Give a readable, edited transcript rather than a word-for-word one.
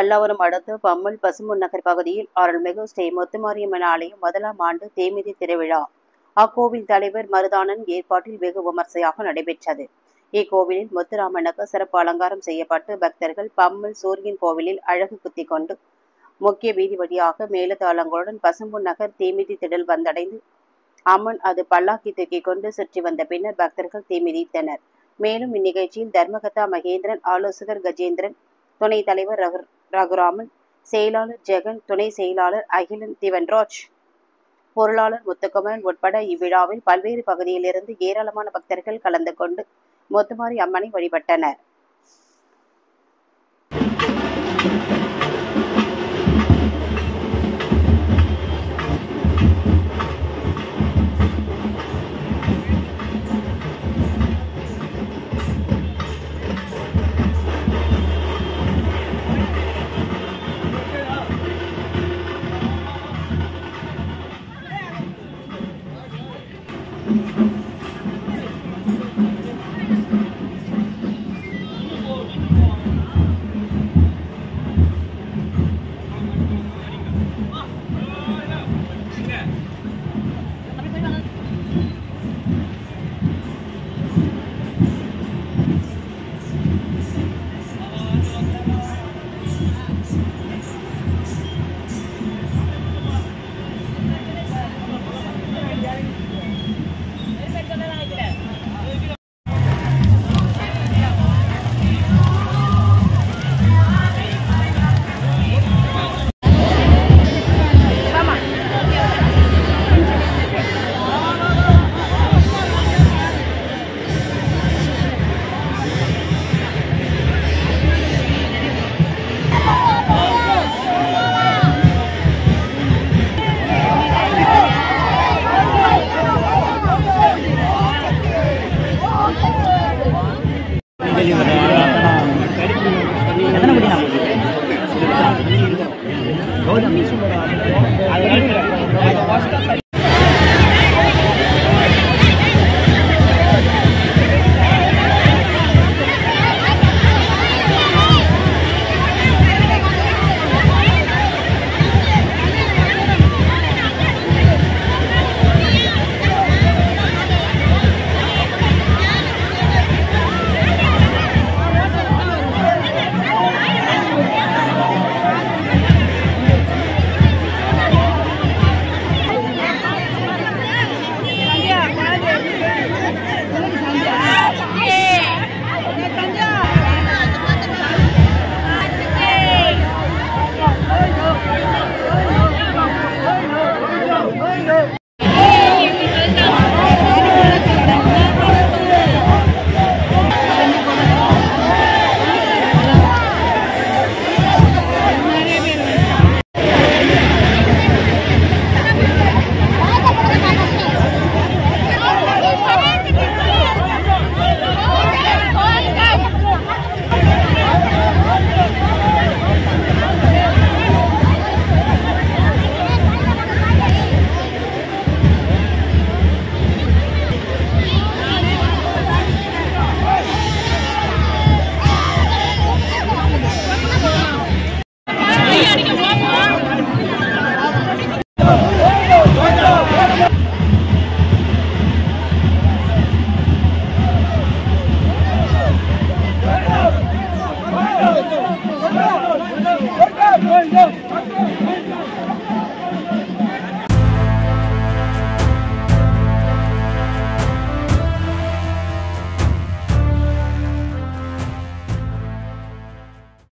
பல்லாவரம் அடுத்த பம்மல் பசும்பொன் நகர் பகுதியில் அருள்மிகு ஸ்ரீ முத்துமாரியம்மன் ஆலயம் முதலாம் ஆண்டு தீமிதி திருவிழா அக்கோவில் தலைவர் மருதானன் ஏற்பாட்டில் வெகு விமர்சையாக நடைபெற்றது. இக்கோவிலில் முத்துராமனுக்கு சிறப்பு அலங்காரம் செய்யப்பட்டு பக்தர்கள் பம்மல் சூரியன் கோவிலில் அழகு குத்தி கொண்டு முக்கிய வீதி வழியாக மேலதாளங்களுடன் பசும்பொன் நகர் தீமிதி திடல் வந்தடைந்து அம்மன் அது பல்லாக்கி தூக்கி கொண்டு சுற்றி வந்த பின்னர் பக்தர்கள் தீமிதித்தனர். மேலும் இந்நிகழ்ச்சியில் தர்மகதா மகேந்திரன், ஆலோசகர் கஜேந்திரன், துணைத் தலைவர் ரகுராமன், செயலாளர் ஜெகன், துணை செயலாளர் அகிலன் திவன்ராஜ், பொருளாளர் முத்துக்குமரன் உட்பட இவ்விழாவில் பல்வேறு பகுதியிலிருந்து ஏராளமான பக்தர்கள் கலந்து கொண்டு முத்துமாரி அம்மனை வழிபட்டனர்.